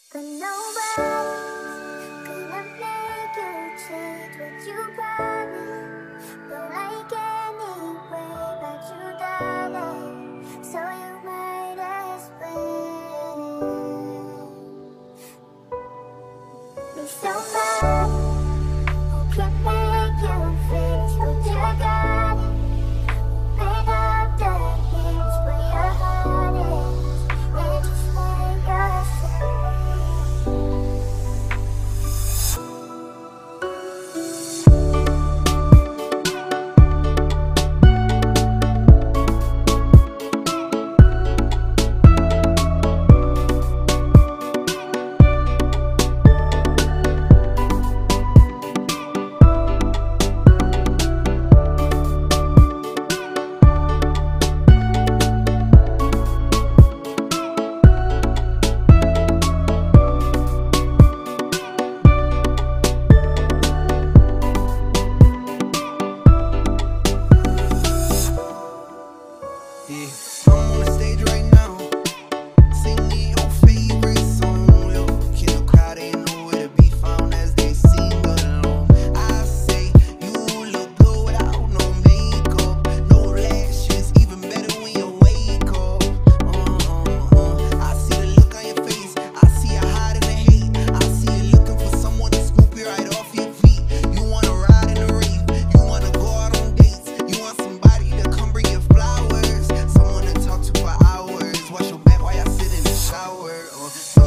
But nobody's gonna make you change what you promised. Don't like anyway, but you done it, so you might as well be somebody who can make you fix what you got. Pick up the hits where your heart is, and just let yourself. Yeah, I'm on the stage right now, singing your favorite song. Look in the crowd, ain't nowhere to be found as they sing along. I say you look good without no makeup, no lashes, even better when you wake up. I see the look on your face, I see you hiding the hate. I see you looking for someone to scoop you right off your feet. You wanna ride in the rave, you wanna go out on dates, you want somebody to come bring you flowers. Someone to talk to for hours. Wash your back while I sit in the shower.